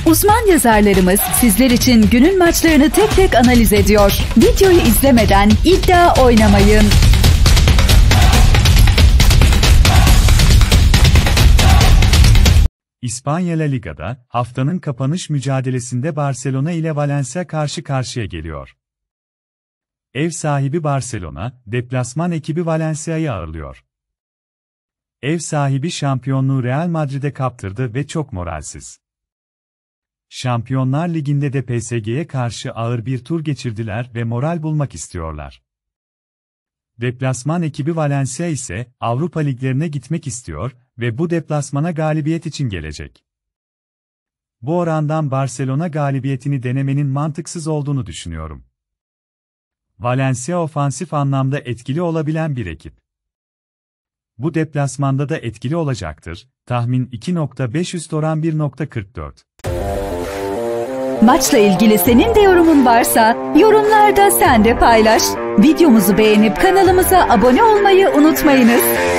Uzman yazarlarımız sizler için günün maçlarını tek tek analiz ediyor. Videoyu izlemeden iddia oynamayın. İspanya La Liga'da haftanın kapanış mücadelesinde Barcelona ile Valencia karşı karşıya geliyor. Ev sahibi Barcelona, deplasman ekibi Valencia'yı ağırlıyor. Ev sahibi şampiyonluğu Real Madrid'e kaptırdı ve çok moralsiz. Şampiyonlar Ligi'nde de PSG'ye karşı ağır bir tur geçirdiler ve moral bulmak istiyorlar. Deplasman ekibi Valencia ise Avrupa liglerine gitmek istiyor ve bu deplasmana galibiyet için gelecek. Bu orandan Barcelona galibiyetini denemenin mantıksız olduğunu düşünüyorum. Valencia ofansif anlamda etkili olabilen bir ekip. Bu deplasmanda da etkili olacaktır. Tahmin 2.5 üst oran 1.44. Maçla ilgili senin de yorumun varsa yorumlarda sen de paylaş. Videomuzu beğenip kanalımıza abone olmayı unutmayınız.